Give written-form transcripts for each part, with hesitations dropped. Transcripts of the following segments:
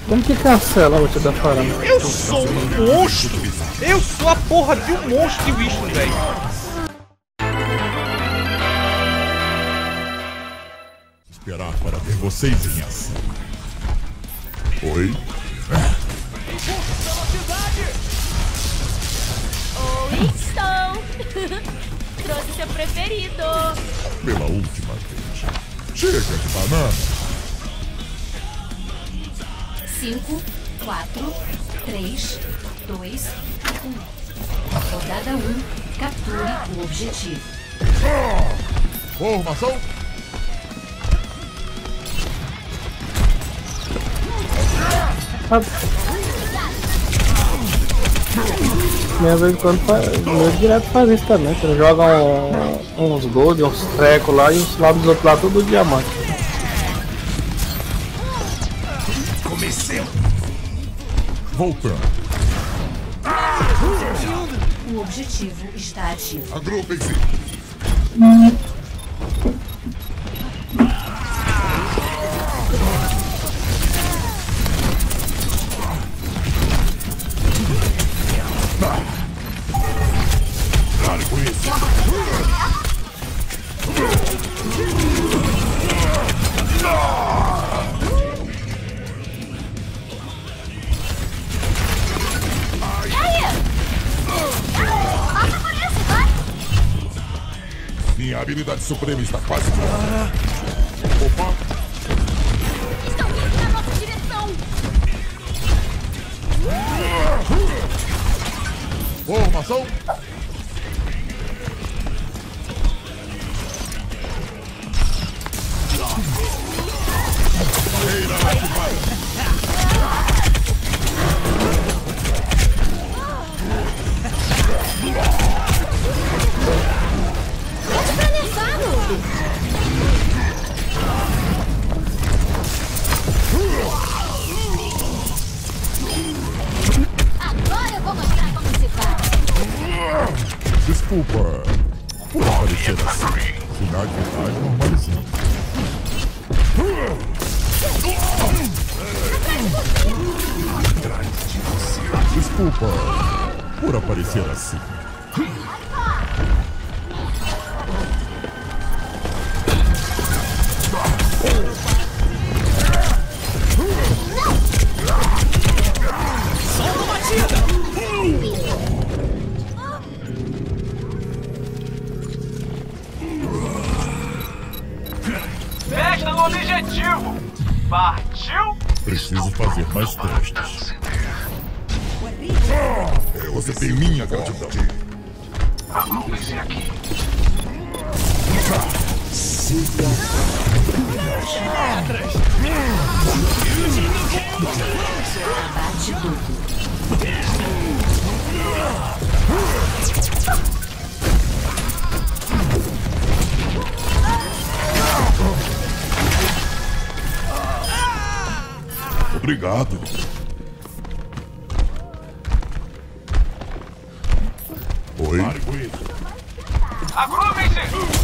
Como que cancela a ult da Farana? Eu sou um monstro! Eu sou a porra de um monstro de bicho, velho! Esperar para ver vocês em ação. Oi? Oi, estou! Trouxe seu preferido! Pela última vez. Chega de banana! 5, 4, 3, 2, 1. Rodada 1. Capture o objetivo. Formação! Minha vez em quando meu direto faz isso também. Você joga uns gold, uns trecos lá e os lados dos outros lá tudo diamante. Comecei! Voltando. O objetivo está ativo. Agrupem-se! Pare com isso! Minha habilidade suprema está quase pronta. Opa! Estão vindo na nossa direção! Formação! Barreira ativada! Agora eu vou mostrar como se faz! Desculpa por aparecer assim. Cidade verdade normalizando. Desculpa por aparecer assim. Festa no objetivo! Partiu! Preciso fazer mais testes. Você tem minha gratidão. Agrupem-se aqui! Abate duplo. Obrigado. Oi? Pare com isso. Agrupem-se!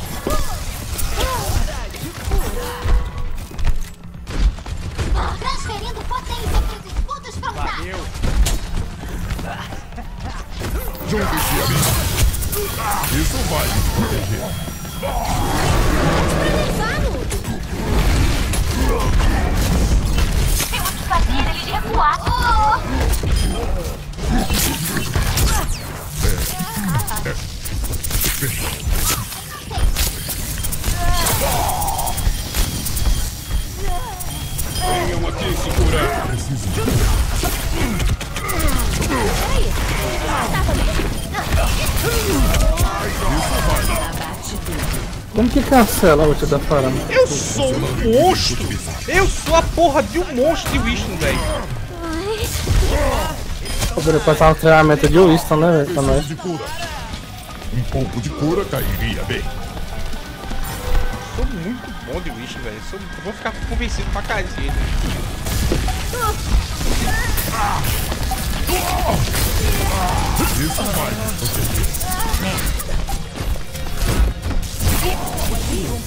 Transferindo potência para os escudos frontais! Junte-se a mim. Isso vai me proteger. Temos que fazer eles recuar! Venham aqui se curar! Preciso de Abate duplo. Como que cancela a ult da Farana? Eu sou um monstro! Eu sou a porra de um monstro de bicho, velho! Poderia passar um treinamento de Winston, né, velho? Pra nós. de cura. Um pouco de cura cairia bem. Sou muito bom de bicho, velho. Eu vou ficar convencido pra cacete. Isso vai me proteger.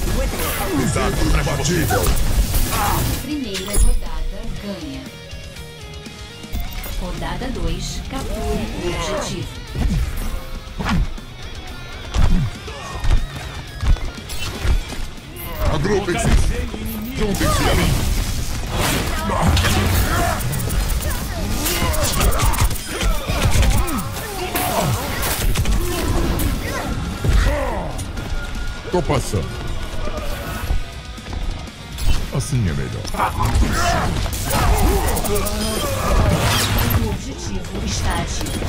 Cuidado, imbatível. Primeira rodada ganha. Rodada 2. Capture o objetivo. Agrupem-se. Juntem-se a mim. Tô passando. Assim é melhor. O objetivo está ativo.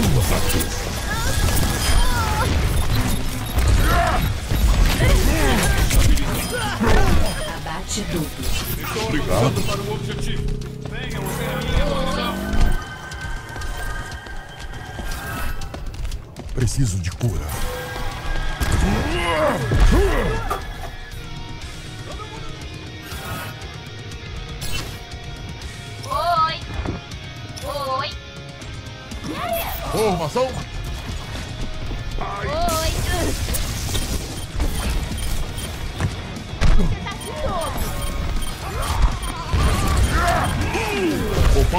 Abate duplo. Obrigado. Para o objetivo. Venha, você é a minha. Preciso de cura. Oi. Oi. Formação. Oi. Tá de novo. Opa.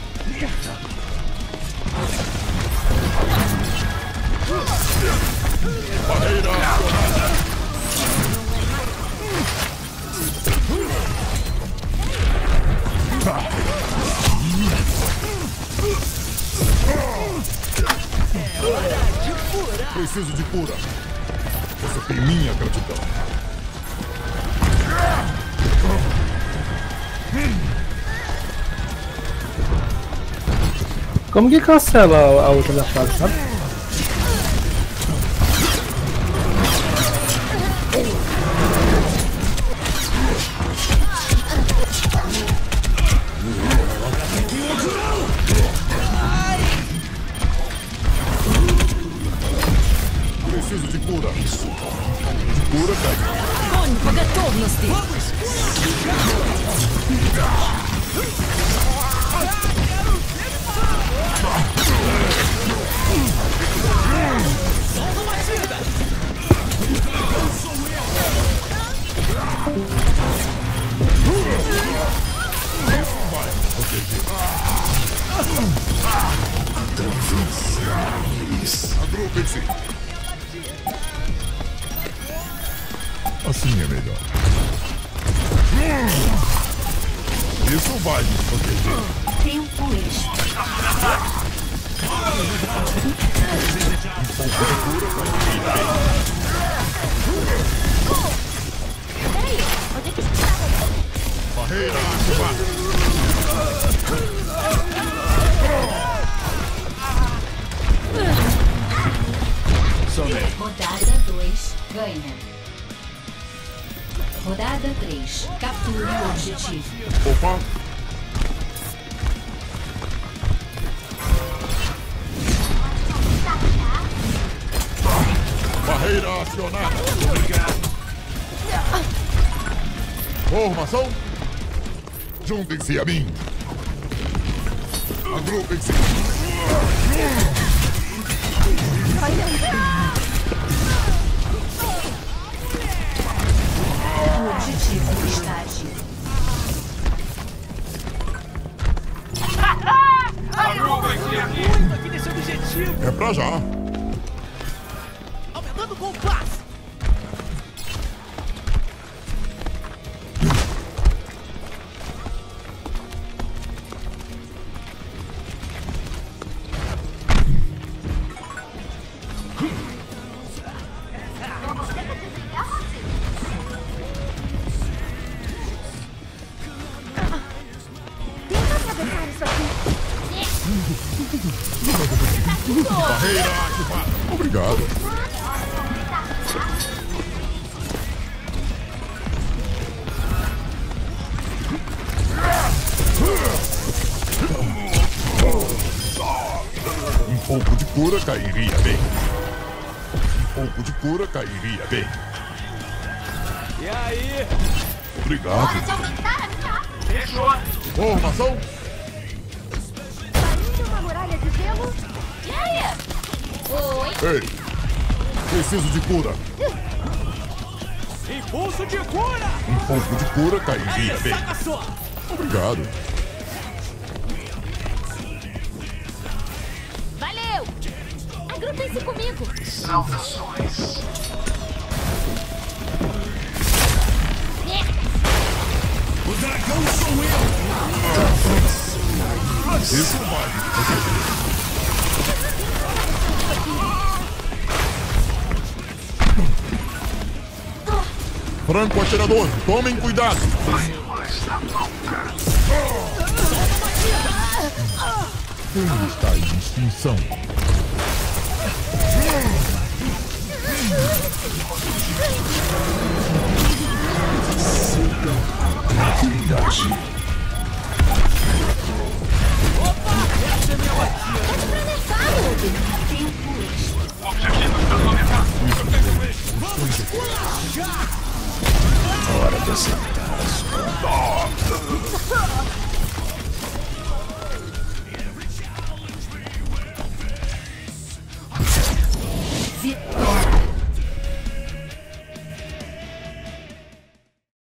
Barreira acionada. Preciso de cura. Você tem minha gratidão. Como que cancela a outra da fase, sabe? Preciso de cura. De cura, cara. Agrupem-se. Assim é melhor. Isso vai me proteger. Tempo extra. Peraí, onde é que você tava? Barreira ativada. Rodada 2. Ganha. Rodada 3. Capture o objetivo. Opa. Barreira acionada. Obrigado. Formação. Juntem-se a mim. Agrupem-se. O objetivo está ativo. Aqui nesse objetivo, É pra já. aumentando o compasso. Tenta atravessar isso aqui. Barreira ativada. Obrigado. Um pouco de cura cairia bem. Um pouco de cura cairia bem. E aí? Obrigado. Hora de aumentar a minha arma. Formação. Parece uma muralha de gelo. E aí? Oi. Ei. Preciso de cura. Impulso de cura! Um pouco de cura cairia bem. Saca só! Obrigado. eu! Agrupem-se comigo! O dragão sou eu! Isso vai! Franco atirador, tomem cuidado! Ele está em extinção. Hora de acertar as contas. Vitória.